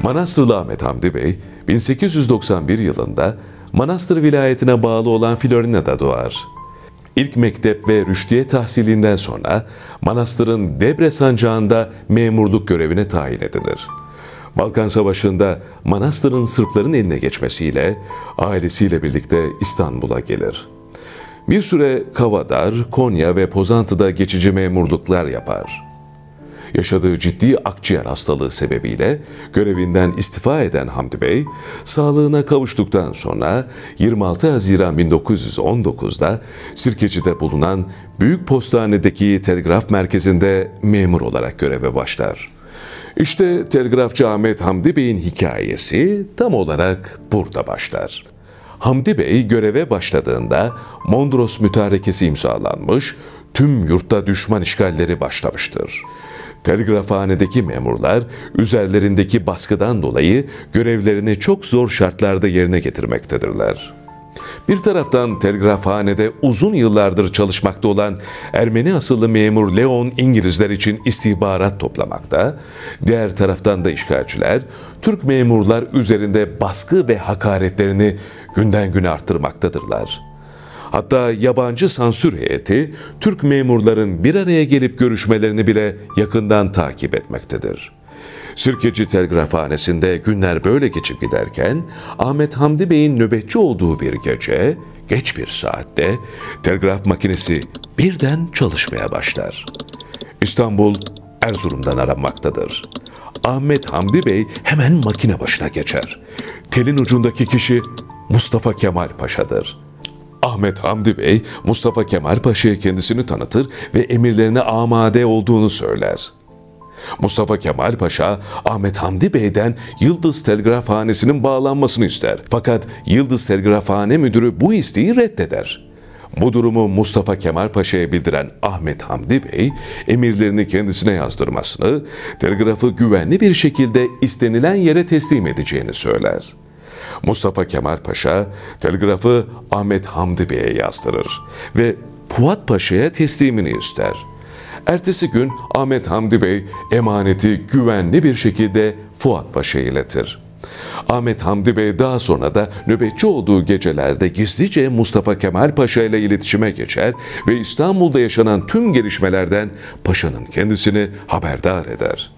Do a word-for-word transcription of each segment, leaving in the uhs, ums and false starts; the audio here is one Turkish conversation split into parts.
Manastırlı Ahmet Hamdi Bey, bin sekiz yüz doksan bir yılında Manastır vilayetine bağlı olan Florina'da doğar. İlk mektep ve rüştiye tahsilinden sonra Manastır'ın Debre sancağında memurluk görevine tayin edilir. Balkan Savaşı'nda Manastır'ın Sırpların eline geçmesiyle ailesiyle birlikte İstanbul'a gelir. Bir süre Kavadar, Konya ve Pozantı'da geçici memurluklar yapar. Yaşadığı ciddi akciğer hastalığı sebebiyle görevinden istifa eden Hamdi Bey, sağlığına kavuştuktan sonra yirmi altı Haziran bin dokuz yüz on dokuz'da Sirkeci'de bulunan Büyük Postane'deki telgraf merkezinde memur olarak göreve başlar. İşte telgrafçı Ahmet Hamdi Bey'in hikayesi tam olarak burada başlar. Hamdi Bey göreve başladığında Mondros Mütarekesi imzalanmış, tüm yurtta düşman işgalleri başlamıştır. Telgrafhanedeki memurlar üzerlerindeki baskıdan dolayı görevlerini çok zor şartlarda yerine getirmektedirler. Bir taraftan telgrafhanede uzun yıllardır çalışmakta olan Ermeni asıllı memur Leon İngilizler için istihbarat toplamakta, diğer taraftan da işgalciler Türk memurlar üzerinde baskı ve hakaretlerini günden güne arttırmaktadırlar. Hatta yabancı sansür heyeti Türk memurların bir araya gelip görüşmelerini bile yakından takip etmektedir. Sirkeci Telgrafhanesi'nde günler böyle geçip giderken Ahmet Hamdi Bey'in nöbetçi olduğu bir gece, geç bir saatte telgraf makinesi birden çalışmaya başlar. İstanbul, Erzurum'dan aranmaktadır. Ahmet Hamdi Bey hemen makine başına geçer. Telin ucundaki kişi Mustafa Kemal Paşa'dır. Ahmet Hamdi Bey, Mustafa Kemal Paşa'ya kendisini tanıtır ve emirlerine amade olduğunu söyler. Mustafa Kemal Paşa, Ahmet Hamdi Bey'den Yıldız Telgrafhanesi'nin bağlanmasını ister. Fakat Yıldız Telgrafhane müdürü bu isteği reddeder. Bu durumu Mustafa Kemal Paşa'ya bildiren Ahmet Hamdi Bey, emirlerini kendisine yazdırmasını, telgrafı güvenli bir şekilde istenilen yere teslim edeceğini söyler. Mustafa Kemal Paşa telgrafı Ahmet Hamdi Bey'e yazdırır ve Fuat Paşa'ya teslimini ister. Ertesi gün Ahmet Hamdi Bey emaneti güvenli bir şekilde Fuat Paşa'ya iletir. Ahmet Hamdi Bey daha sonra da nöbetçi olduğu gecelerde gizlice Mustafa Kemal Paşa ile iletişime geçer ve İstanbul'da yaşanan tüm gelişmelerden Paşa'nın kendisini haberdar eder.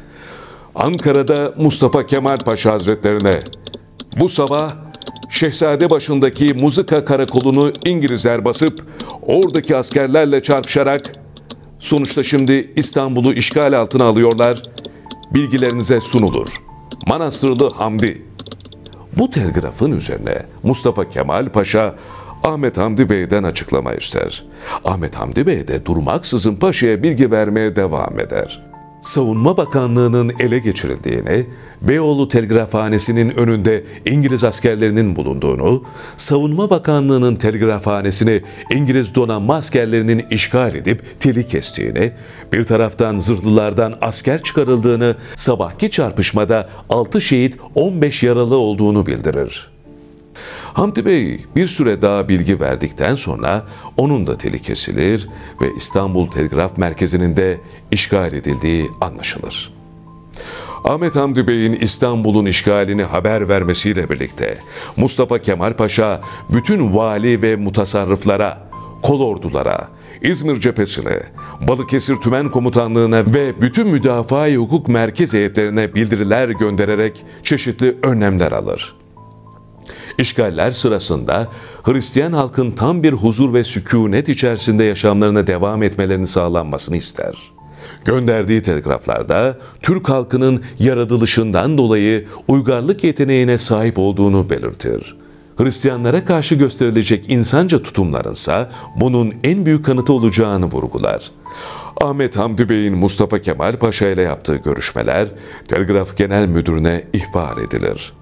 Ankara'da Mustafa Kemal Paşa Hazretlerine, bu sabah Şehzadebaşı'ndaki Muzika Karakolu'nu İngilizler basıp oradaki askerlerle çarpışarak sonuçta şimdi İstanbul'u işgal altına alıyorlar. Bilgilerinize sunulur. Manastırlı Hamdi. Bu telgrafın üzerine Mustafa Kemal Paşa Ahmet Hamdi Bey'den açıklama ister. Ahmet Hamdi Bey de durmaksızın Paşa'ya bilgi vermeye devam eder. Savunma Bakanlığı'nın ele geçirildiğini, Beyoğlu Telgrafhanesi'nin önünde İngiliz askerlerinin bulunduğunu, Savunma Bakanlığı'nın telgrafhanesini İngiliz donanma askerlerinin işgal edip teli kestiğini, bir taraftan zırhlılardan asker çıkarıldığını, sabahki çarpışmada altı şehit on beş yaralı olduğunu bildirir. Hamdi Bey bir süre daha bilgi verdikten sonra onun da teli kesilir ve İstanbul Telgraf Merkezi'nin de işgal edildiği anlaşılır. Ahmet Hamdi Bey'in İstanbul'un işgalini haber vermesiyle birlikte Mustafa Kemal Paşa bütün vali ve mutasarrıflara, kolordulara, İzmir cephesine, Balıkesir Tümen Komutanlığı'na ve bütün müdafaa-i hukuk merkez heyetlerine bildiriler göndererek çeşitli önlemler alır. İşgaller sırasında Hristiyan halkın tam bir huzur ve sükûnet içerisinde yaşamlarına devam etmelerini sağlanmasını ister. Gönderdiği telgraflarda Türk halkının yaratılışından dolayı uygarlık yeteneğine sahip olduğunu belirtir. Hristiyanlara karşı gösterilecek insanca tutumlarınsa bunun en büyük kanıtı olacağını vurgular. Ahmet Hamdi Bey'in Mustafa Kemal Paşa ile yaptığı görüşmeler Telgraf Genel Müdürü'ne ihbar edilir.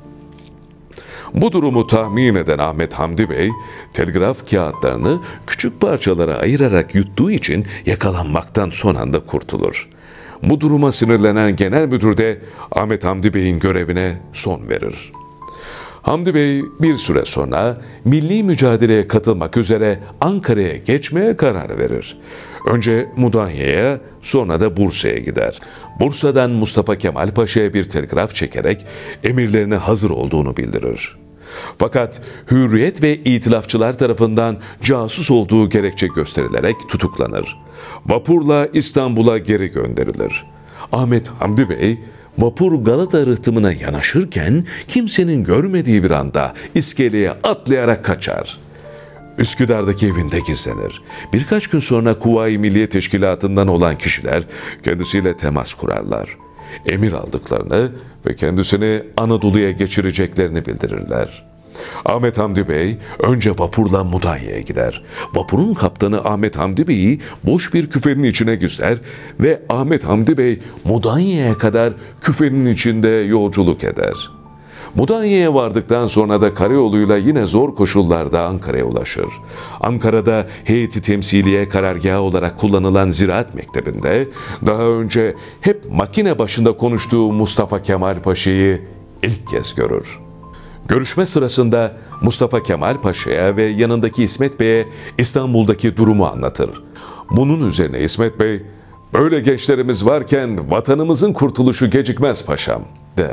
Bu durumu tahmin eden Ahmet Hamdi Bey, telgraf kağıtlarını küçük parçalara ayırarak yuttuğu için yakalanmaktan son anda kurtulur. Bu duruma sinirlenen genel müdür de Ahmet Hamdi Bey'in görevine son verir. Hamdi Bey bir süre sonra milli mücadeleye katılmak üzere Ankara'ya geçmeye karar verir. Önce Mudanya'ya, sonra da Bursa'ya gider. Bursa'dan Mustafa Kemal Paşa'ya bir telgraf çekerek emirlerine hazır olduğunu bildirir. Fakat Hürriyet ve İtilafçılar tarafından casus olduğu gerekçe gösterilerek tutuklanır. Vapurla İstanbul'a geri gönderilir. Ahmet Hamdi Bey, vapur Galata rıhtımına yanaşırken kimsenin görmediği bir anda iskeleye atlayarak kaçar. Üsküdar'daki evinde gizlenir. Birkaç gün sonra Kuvayi Milliye Teşkilatı'ndan olan kişiler kendisiyle temas kurarlar. Emir aldıklarını ve kendisini Anadolu'ya geçireceklerini bildirirler. Ahmet Hamdi Bey önce vapurla Mudanya'ya gider. Vapurun kaptanı Ahmet Hamdi Bey'i boş bir küfenin içine gizler ve Ahmet Hamdi Bey Mudanya'ya kadar küfenin içinde yolculuk eder. Mudanya'ya vardıktan sonra da karayoluyla yine zor koşullarda Ankara'ya ulaşır. Ankara'da heyeti temsiliye karargahı olarak kullanılan Ziraat Mektebi'nde daha önce hep makine başında konuştuğu Mustafa Kemal Paşa'yı ilk kez görür. Görüşme sırasında Mustafa Kemal Paşa'ya ve yanındaki İsmet Bey'e İstanbul'daki durumu anlatır. Bunun üzerine İsmet Bey, "Böyle gençlerimiz varken vatanımızın kurtuluşu gecikmez paşam," der.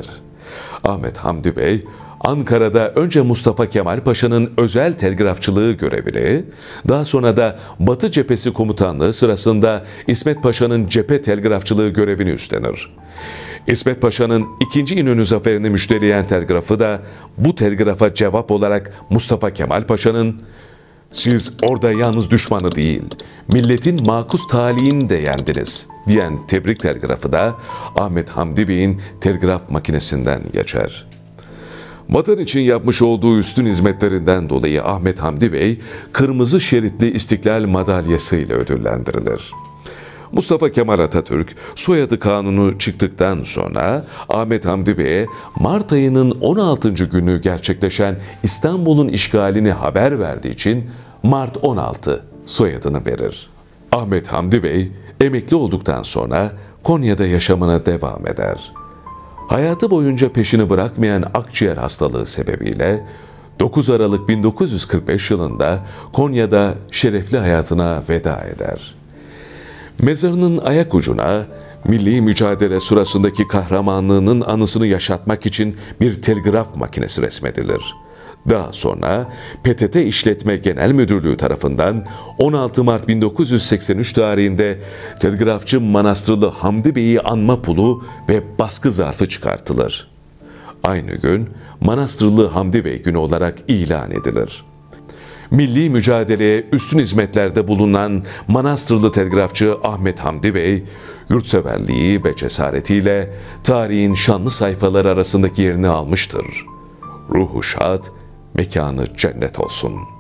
Ahmet Hamdi Bey, Ankara'da önce Mustafa Kemal Paşa'nın özel telgrafçılığı görevini, daha sonra da Batı Cephesi Komutanlığı sırasında İsmet Paşa'nın cephe telgrafçılığı görevini üstlenir. İsmet Paşa'nın ikinci İnönü zaferini müjdeleyen telgrafı da bu telgrafa cevap olarak Mustafa Kemal Paşa'nın "Siz orada yalnız düşmanı değil, milletin makus talihini de yendiniz," diyen tebrik telgrafı da Ahmet Hamdi Bey'in telgraf makinesinden geçer. Vatan için yapmış olduğu üstün hizmetlerinden dolayı Ahmet Hamdi Bey, kırmızı şeritli İstiklal Madalyası ile ödüllendirilir. Mustafa Kemal Atatürk, soyadı kanunu çıktıktan sonra Ahmet Hamdi Bey'e Mart ayının on altıncı günü gerçekleşen İstanbul'un işgalini haber verdiği için Mart on altı soyadını verir. Ahmet Hamdi Bey, emekli olduktan sonra Konya'da yaşamına devam eder. Hayatı boyunca peşini bırakmayan akciğer hastalığı sebebiyle dokuz Aralık bin dokuz yüz kırk beş yılında Konya'da şerefli hayatına veda eder. Mezarının ayak ucuna milli mücadele sırasındaki kahramanlığının anısını yaşatmak için bir telgraf makinesi resmedilir. Daha sonra P T T İşletme Genel Müdürlüğü tarafından on altı Mart bin dokuz yüz seksen üç tarihinde telgrafçı Manastırlı Hamdi Bey'i anma pulu ve baskı zarfı çıkartılır. Aynı gün Manastırlı Hamdi Bey günü olarak ilan edilir. Milli mücadeleye üstün hizmetlerde bulunan Manastırlı telgrafçı Ahmet Hamdi Bey, yurtseverliği ve cesaretiyle tarihin şanlı sayfaları arasındaki yerini almıştır. Ruhu şad, mekanı cennet olsun.